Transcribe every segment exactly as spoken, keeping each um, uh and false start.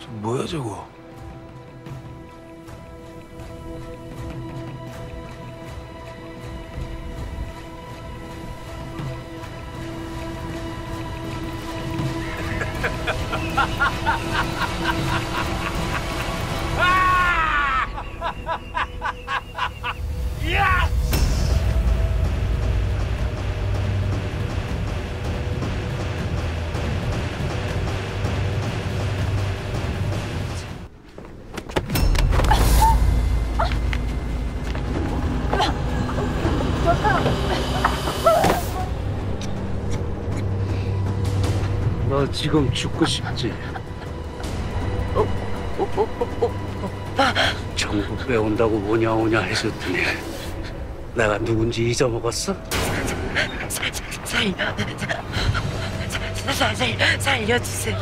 뭐야 저거? 야! 너 지금 죽고 싶지? 어? 어? 어? 어? 어? 정부 빼온다고 오냐 오냐 해줬더니 내가 누군지 잊어먹었어? 살려, 살, 살, 살려주세요.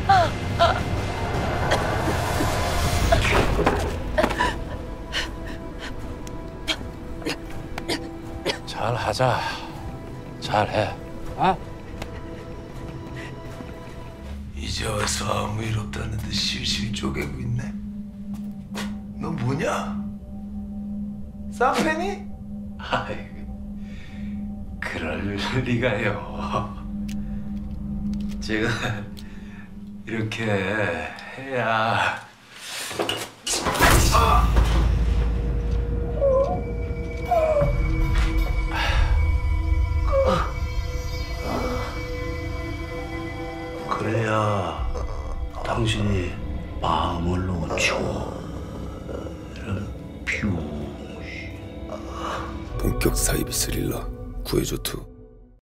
잘하자. 잘해. 어? 이제 와서 아무 일 없다는데 실실 쪼개고 있네. 너 뭐냐? 쌍팬이? 아이, 그럴 리가요. 제가 이렇게 해야 아! 그래야 당신이 마음을 놓죠. 이런 병신. 본격 사이비 스릴러 구해줘 투.